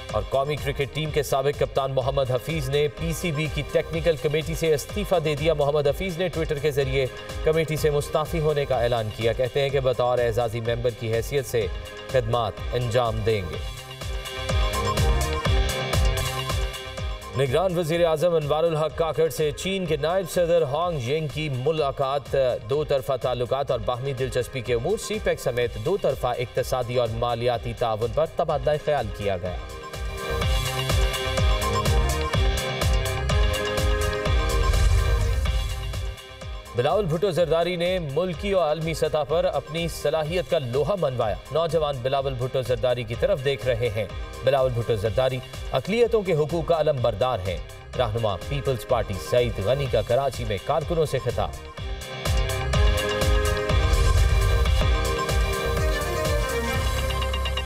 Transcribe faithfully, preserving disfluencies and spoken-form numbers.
और कौमी cricket team के साबिक कप्तान मोहम्मद हफीज ने पीसीबी की टेक्निकल कमेटी से इस्तीफा दे दिया। मोहम्मद हफीज ने ट्विटर के जरिए कमेटी से मुस्ताफी होने का ऐलान किया। कहते हैं कि बतौर एजाजी मेंबर की हैसियत से खिदमात अंजाम देंगे। निगरान वज़ीर आज़म अनवारुल हक काकड़ से चीन के नायब सदर होंग येंग की मुलाकात। दो तरफा ताल्लुकात और बाहमी दिलचस्पी के अमूर सी पैक समेत दो तरफा इक्तसादी और मालियाती ताउन पर तबादला ख्याल किया गया। बिलावल भुट्टो जरदारी ने मुल्की और आलमी सतह पर अपनी सलाहियत का लोहा मनवाया। नौजवान बिलावल भुट्टो जरदारी की तरफ देख रहे हैं। बिलावल भुट्टो जरदारी अक़लियतों के हुकूक का अलम बरदार हैं। रहनुमा पीपल्स पार्टी सईद गनी का कराची में कारकुनों से खिताब।